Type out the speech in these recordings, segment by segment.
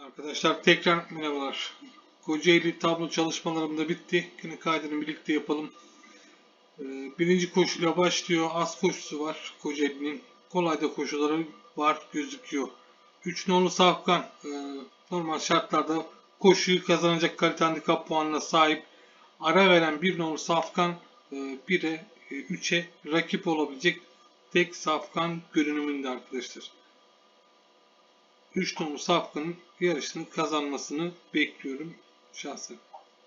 Arkadaşlar tekrar merhabalar. Kocaeli tablo çalışmalarım da bitti. Yine kaydını birlikte yapalım. Birinci koşuyla başlıyor. Az koşusu var Kocaeli'nin. Kolay da koşuları var gözüküyor. 3 nolu Safkan normal şartlarda koşuyu kazanacak kalite handikap puanına sahip. Ara veren 1 nolu Safkan 1'e 3'e rakip olabilecek tek Safkan görünümünde arkadaşlar. 3 nolu Safkan'ın yarışını kazanmasını bekliyorum şahsen.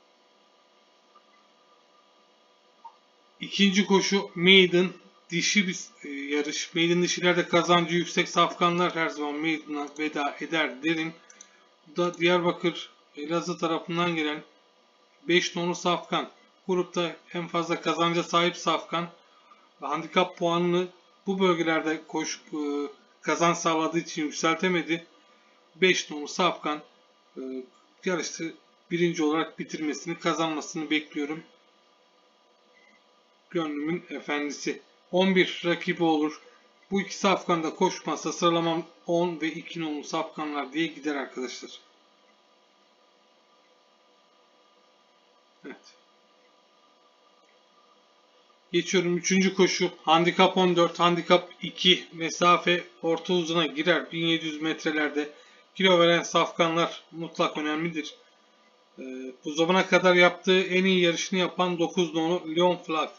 İkinci koşu Maiden dişi bir yarış. Maiden dişilerde kazancı yüksek Safkanlar her zaman Maiden'a veda eder derim. Bu da Diyarbakır Elazığ tarafından gelen 5 nolu Safkan. Grupta en fazla kazanca sahip Safkan. Handikap puanını bu bölgelerde kazanç sağladığı için yükseltemedi. 5 nolu Safkan yarışta birinci olarak bitirmesini, kazanmasını bekliyorum. Gönlümün efendisi. 11 rakibi olur. Bu iki Safkan da koşmazsa sıralamam 10 ve 2 nolu Safkanlar diye gider arkadaşlar. Evet. Geçiyorum 3. koşu. Handikap 14, handikap 2. Mesafe orta uzuna girer. 1700 metrelerde. Kilo veren Safkanlar mutlak önemlidir. Bu zamana kadar yaptığı en iyi yarışını yapan 9 nolu Leon Flag.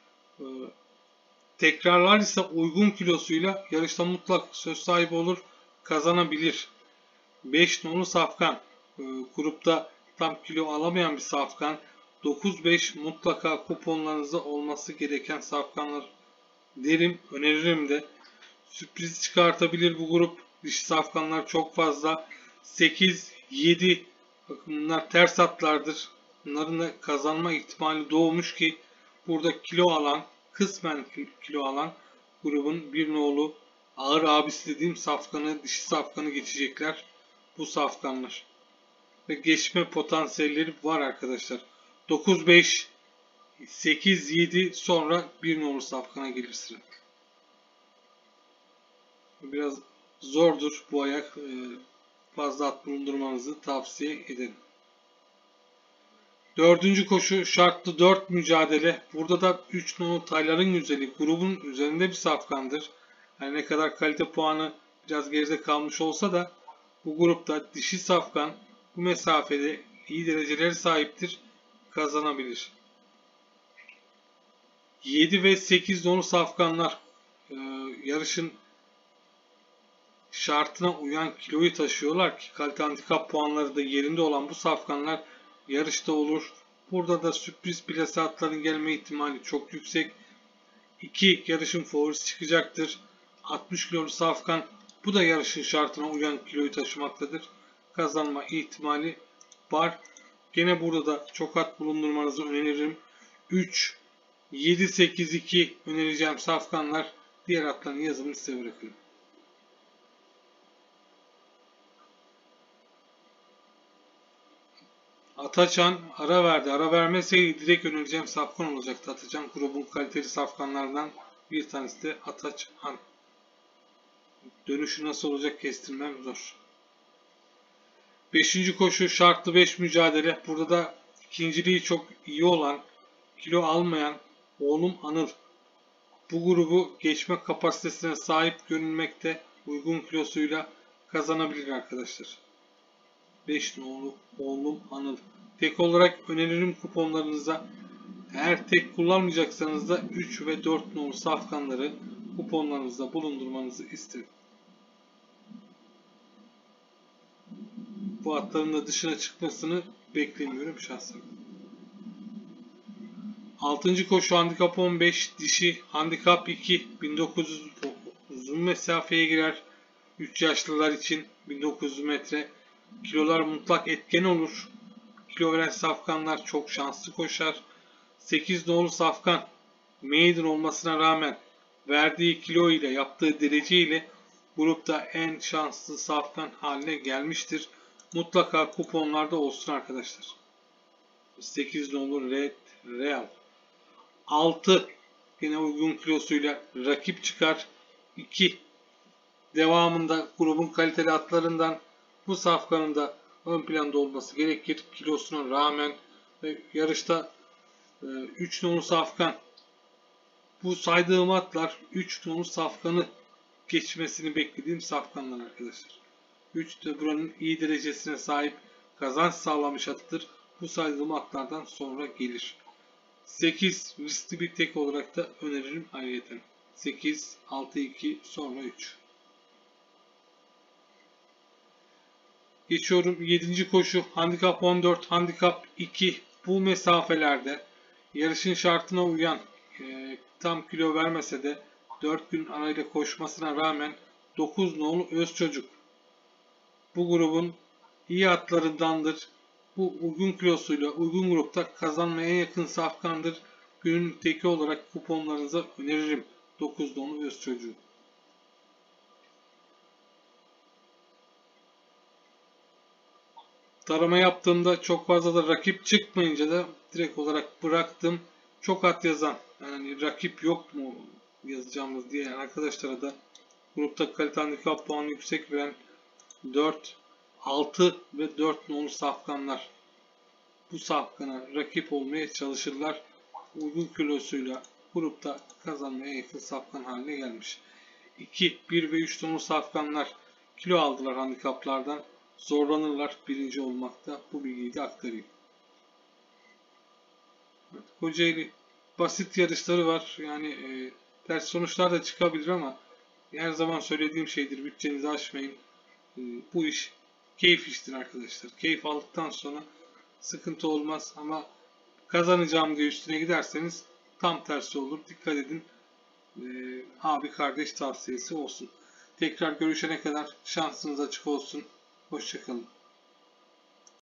Tekrarlar ise uygun kilosuyla yarışta mutlak söz sahibi olur, kazanabilir. 5 nolu Safkan. Grupta tam kilo alamayan bir Safkan. 9-5 mutlaka kuponlarınızda olması gereken Safkanlar derim, öneririm de. Sürpriz çıkartabilir bu grup. Dişi Safkanlar çok fazla. 8-7 bakın bunlar ters atlardır. Bunların da kazanma ihtimali doğmuş ki burada kilo alan, kısmen kilo alan grubun bir nolu ağır abisi dediğim Safkan'ı, dişi Safkan'ı geçecekler bu Safkanlar. Ve geçme potansiyelleri var arkadaşlar. 9-5 8-7 sonra bir nolu Safkan'a gelir sıra. Biraz zordur bu ayak. Fazla at bulundurmanızı tavsiye ederim. 4. koşu şartlı 4 mücadele. Burada da 3 nolu Tayların Güzeli grubun üzerinde bir Safkan'dır. Yani ne kadar kalite puanı biraz geride kalmış olsa da bu grupta dişi Safkan bu mesafede iyi dereceleri sahiptir. Kazanabilir. 7 ve 8 nolu Safkanlar yarışın şartına uyan kiloyu taşıyorlar ki kalite handikap puanları da yerinde olan bu Safkanlar yarışta olur. Burada da sürpriz plase atların gelme ihtimali çok yüksek. 2 yarışın favorisi çıkacaktır. 60 kilolu Safkan bu da yarışın şartına uyan kiloyu taşımaktadır. Kazanma ihtimali var. Gene burada da çok at bulundurmanızı öneririm. 3, 7, 8, 2 önereceğim Safkanlar. Diğer atların yazımını size bırakıyorum. Ataçan ara verdi. Ara vermeseydi direkt önereceğim Safkan olacaktı. Ataçan grubun kaliteli Safkanlardan bir tanesi de Ataçan. Dönüşü nasıl olacak kestirmem zor. 5. koşu şartlı 5 mücadele. Burada da ikinciliği çok iyi olan, kilo almayan oğlum Anıl. Bu grubu geçme kapasitesine sahip görünmekte, uygun kilosuyla kazanabilir arkadaşlar. 5 nolu oğlum Anıl. Tek olarak öneririm kuponlarınıza. Eğer tek kullanmayacaksanız da 3 ve 4 nolu Safkanları kuponlarınızda bulundurmanızı isterim. Bu atların da dışına çıkmasını beklemiyorum şahsen. 6. koşu handikap 15 dişi handikap 2 1900 uzun mesafeye girer. 3 yaşlılar için 1900 metre. Kilolar mutlak etken olur. Kilo veren Safkanlar çok şanslı koşar. 8 nolu Safkan maiden olmasına rağmen verdiği kilo ile yaptığı derece ile grupta en şanslı Safkan haline gelmiştir. Mutlaka kuponlarda olsun arkadaşlar. 8 nolu Red Real. 6 yine uygun kilosuyla rakip çıkar. 2 devamında grubun kaliteli atlarından Bu safkanın da ön planda olması gerekir. Kilosuna rağmen yarışta 3 nolu safkan. Bu saydığım atlar 3 nolu safkanı geçmesini beklediğim safkanlar arkadaşlar. 3 de buranın iyi derecesine sahip, kazanç sağlamış atıdır. Bu saydığım atlardan sonra gelir. 8 riskli bir tek olarak da öneririm ayrıca. 8, 6, 2 sonra 3. Geçiyorum 7. koşu. Handikap 14, handikap 2. Bu mesafelerde yarışın şartına uyan, tam kilo vermese de 4 gün arayla koşmasına rağmen 9 nolu Özçocuk. Bu grubun iyi atlarındandır. Bu uygun kilosuyla uygun grupta kazanmaya yakın safkandır. Günün teki olarak kuponlarınıza öneririm 9 nolu Özçocuk. Tarama yaptığımda çok fazla da rakip çıkmayınca da direkt olarak bıraktım. Çok at yazan, yani rakip yok mu yazacağımız diye arkadaşlara da grupta kalite handikap puanı yüksek veren 4, 6 ve 4 nolu safkanlar bu safkana rakip olmaya çalışırlar. Uygun kilosuyla grupta kazanmaya yakın safkan haline gelmiş. 2, 1 ve 3 nolu safkanlar kilo aldılar handikaplardan. Zorlanırlar birinci olmakta. Bu bilgiyi de aktarayım. Evet, Kocaeli basit yarışları var. Yani ters sonuçlar da çıkabilir ama her zaman söylediğim şeydir. Bütçenizi aşmayın. Bu iş keyif iştir arkadaşlar. Keyif aldıktan sonra sıkıntı olmaz ama kazanacağım diye üstüne giderseniz tam tersi olur. Dikkat edin. Abi kardeş tavsiyesi olsun. Tekrar görüşene kadar şansınız açık olsun. Hoşça kalın.